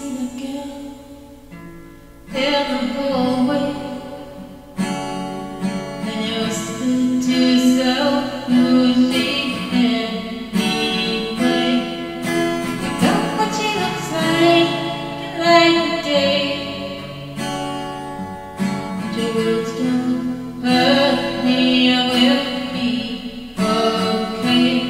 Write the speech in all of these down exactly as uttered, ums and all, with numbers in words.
see the girl in the hallway, and you whisper to yourself, who is she anyway? You don't know what she looks like, like a day. But your words don't hurt me, I will be okay.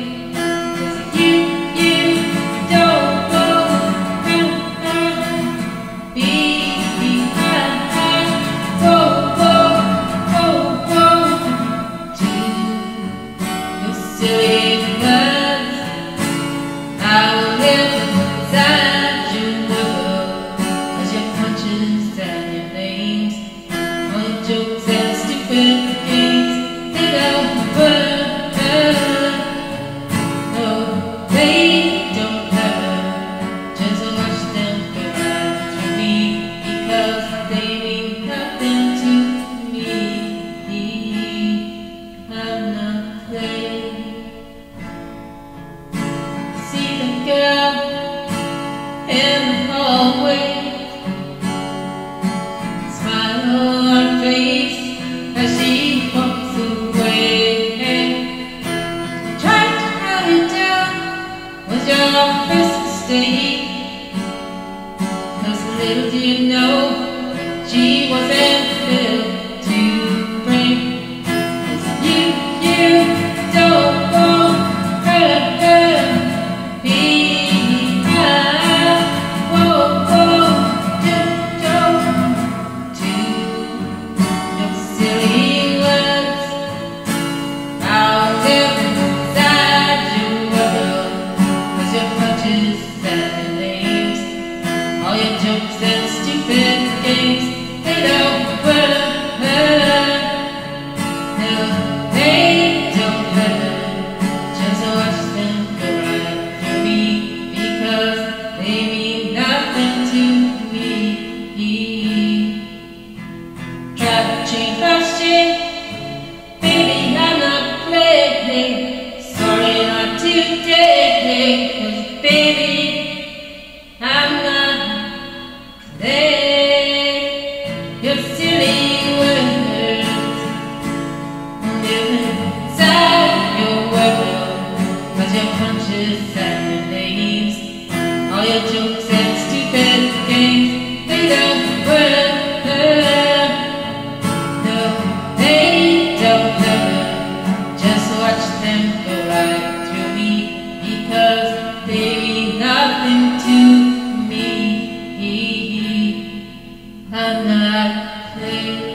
Silly words, I will live inside your world, as your punches and your names, all your jokes and stupid games, they don't burn. No, they don't hurt. Just watch them go right through me, because they mean nothing to me. I'm not playing. See the girl in the hallway, smile on her face as she walks away. Trying to hold you down was your first mistake, 'cause little do you know she wasn't built to break. 'Cause you, you don't want her, her. All your jokes and stupid games, they don't hurt. No, they don't hurt. Just watch them go right through me, because they mean nothing to me. Try to change my shape, baby, I'm not playing. Sorry, not today, 'cause baby, I'm not there. Your silly words live inside your world, 'cause your punches and your names, all your jokes and stupid games, they don't work. No, they don't hurt. Just watch them go right through me, because they mean nothing to me. I'm not playing.